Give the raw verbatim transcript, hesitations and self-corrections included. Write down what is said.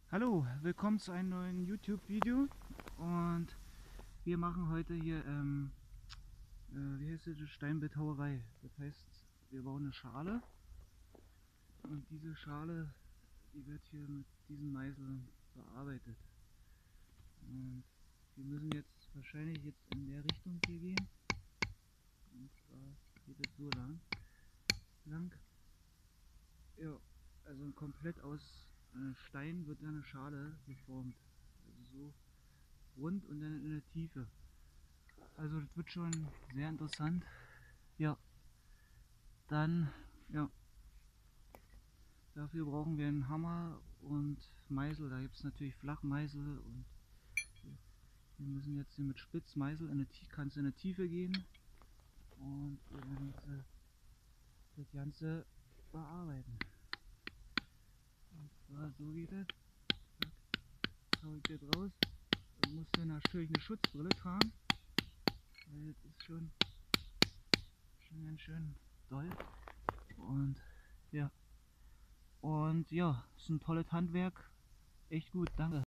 Hallo, willkommen zu einem neuen YouTube-Video und wir machen heute hier, ähm, äh, wie heißt das, Steinbildhauerei. Das heißt, wir bauen eine Schale und diese Schale, die wird hier mit diesen Meißeln bearbeitet. Und wir müssen jetzt wahrscheinlich jetzt in der Richtung hier gehen, und zwar geht es so lang. lang. Ja, also komplett aus äh, Stein wird dann eine Schale geformt. Also so rund und dann in der Tiefe. Also das wird schon sehr interessant. Ja, dann, ja, dafür brauchen wir einen Hammer und Meißel. Da gibt es natürlich Flachmeißel und wir müssen jetzt hier mit Spitzmeißel in eine, kannst in eine Tiefe gehen und wir werden jetzt das Ganze bearbeiten. Und zwar so geht es. Hau ich das raus. Du musst dann natürlich eine Schutzbrille tragen, weil das ist schon, schon ganz schön doll. Und ja. Und ja, ist ein tolles Handwerk. Echt gut, danke.